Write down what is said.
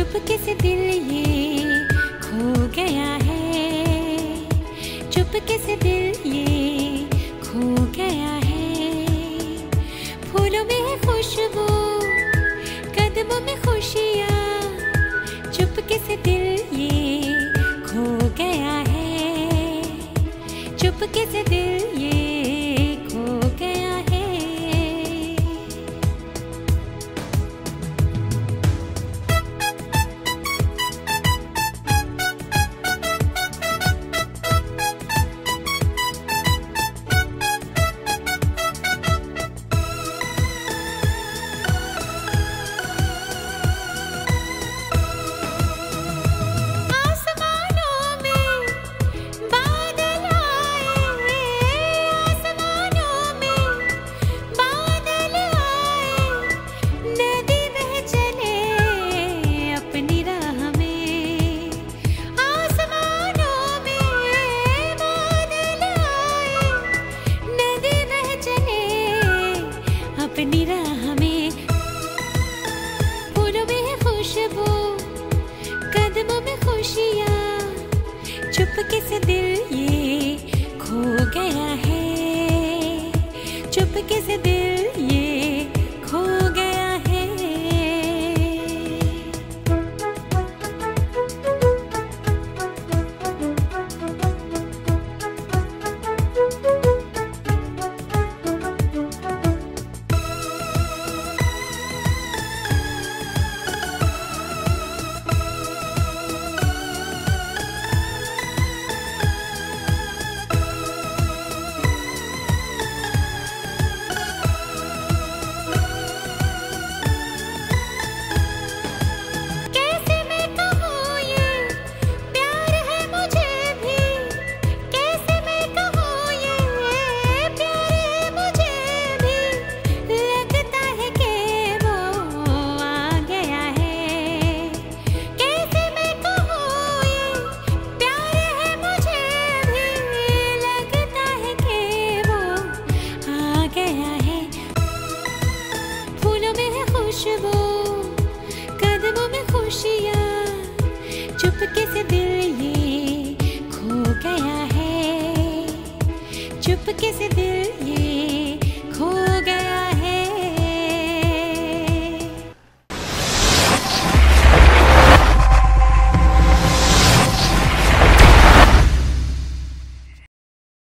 चुपके से दिल ये खो गया है, चुपके से दिल ये खो गया है। फूलों में है खुशबू, कदमों में खुशियाँ, चुपके से दिल ये खो गया है, चुपके से दिल ये खो गया है। अपनी राह में फूलों में है खुशबू, कदमों में खुशियाँ, चुपके से दिल ये खो गया है, चुपके से दिल ये खो गया है। खुशबू, कदमों में खुशियाँ, चुपके से दिल ये खो गया है, चुपके से दिल